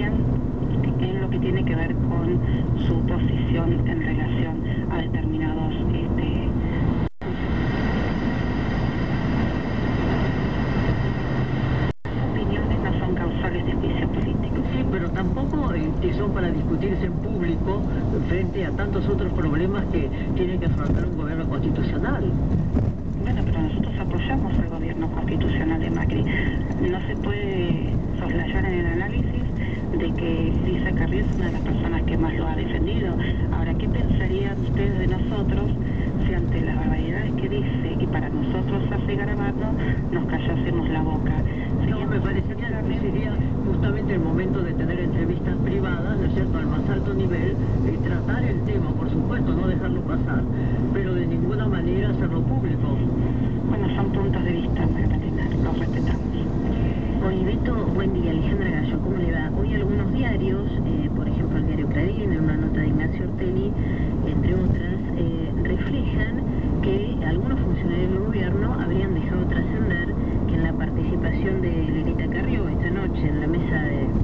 también en lo que tiene que ver con su posición en relación a determinados opiniones no son causales de juicio político. Sí, pero tampoco son para discutirse en público frente a tantos otros problemas que tiene que afrontar un gobierno constitucional. Bueno, pero nosotros apoyamos al gobierno constitucional de Macri. No se puede soslayar en el análisis de que Elisa Carrió es una de las personas que más lo ha defendido. Ahora, ¿qué pensarían ustedes de nosotros si ante las barbaridades que dice y para nosotros hace Garabano nos callásemos la boca? No, me parecería que sería justamente el momento de tener entrevistas privadas, ¿no es cierto?, al más alto nivel, tratar el tema, por supuesto, no dejarlo pasar, pero de ninguna manera hacerlo público. Bueno, son puntos de vista, Magdalena, los respetamos. Oliveto, buen día. Alejandra Gallo, ¿cómo le va? Hoy algunos diarios, por ejemplo el diario Clarín, en una nota de Ignacio Ortelli, entre otras, reflejan que algunos funcionarios del gobierno habrían dejado trascender que en la participación de Lelita Carrió esta noche en la mesa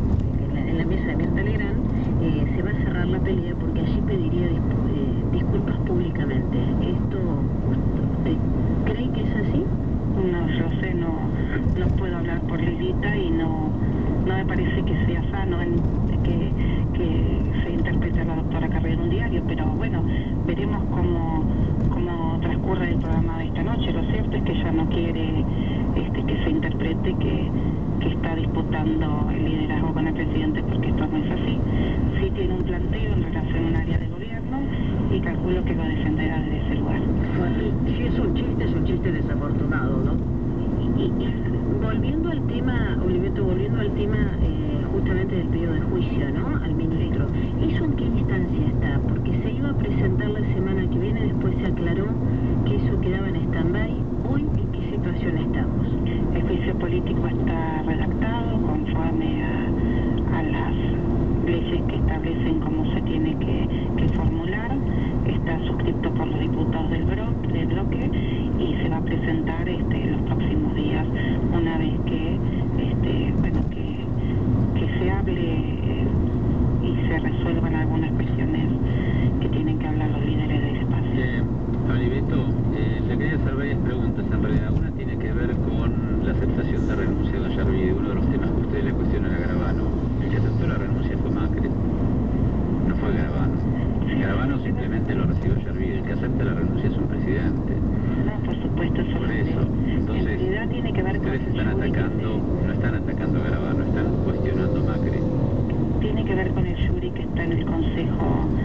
de Mirta Legrand se va a cerrar la pelea porque allí pediría disculpas públicamente. ¿Esto usted cree que es así? No, yo sé, no puedo hablar por Lelita y no me parece que sea sano que se interprete a la doctora Carrió en un diario, pero bueno, veremos cómo transcurre el programa de esta noche. Lo cierto es que ella no quiere que se interprete que está disputando el liderazgo con el presidente, porque esto no es así. Sí tiene un planteo en relación a un área de gobierno y calculo que lo defenderá desde ese lugar. Si es un chiste desafortunado, ¿no? Y volviendo al tema, Oliveto, justamente del pedido de juicio, ¿no?, al ministro, ¿eso en qué instancia está? Porque se iba a presentar la semana que viene, después se aclaró que eso quedaba en stand-by. ¿Hoy en qué situación estamos? El juicio político está redactado conforme a las leyes que establecen cómo se tiene que formular. Está suscrito por los diputados del bloque y se va a presentar los próximos días, una vez que se hable y se resuelvan algunas cuestiones que tienen que hablar los líderes del espacio. Oliveto, le quería hacer varias preguntas. En realidad, una tiene que ver con la aceptación de renuncia de Ollarvide. Uno de los temas que ustedes le cuestionan a Garabano. El que aceptó la renuncia fue Macri, no fue Garabano. Garabano simplemente lo recibió Ollarvide. El que acepta la renuncia es un presidente. No, por supuesto, eso Por eso, entonces, en realidad tiene que ver con ustedes no están atacando a Garabano, están cuestionando a Macri. Tiene que ver con el jury que está en el Consejo